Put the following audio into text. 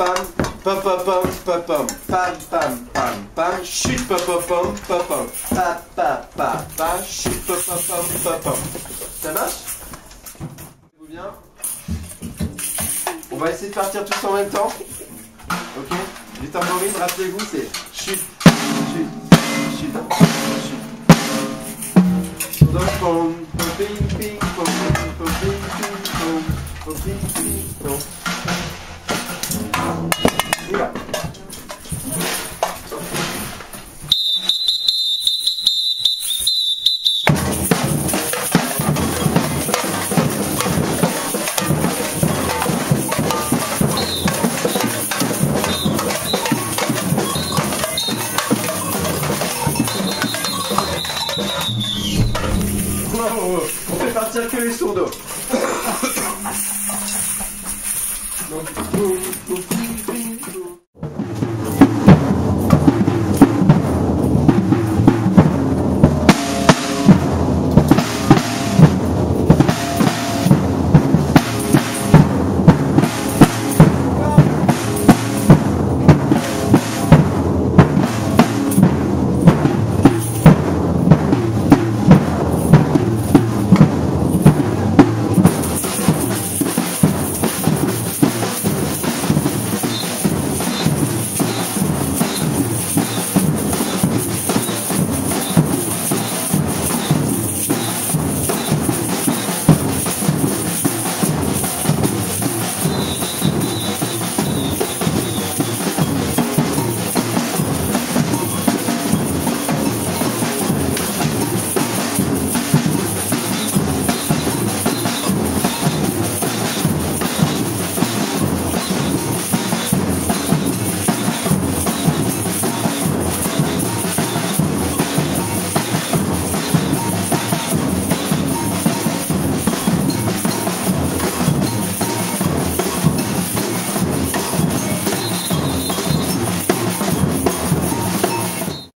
pam, pam pam pam pam pam, pam pam pam pam, chut pam pam pam pam pam, pa pa pa pa, chut pam pam pam pam pam. Ça marche? Vous bien? On va essayer de partir tous en même temps. Ok? Les tambourines, rappelez-vous, c'est chut, chut, chut, chut. Donc, pom, pom, ping, ping, pom, pom, ping, ping, pom, pom, ping, ping, pom. Oula. On fait partir que les sourds d'eau.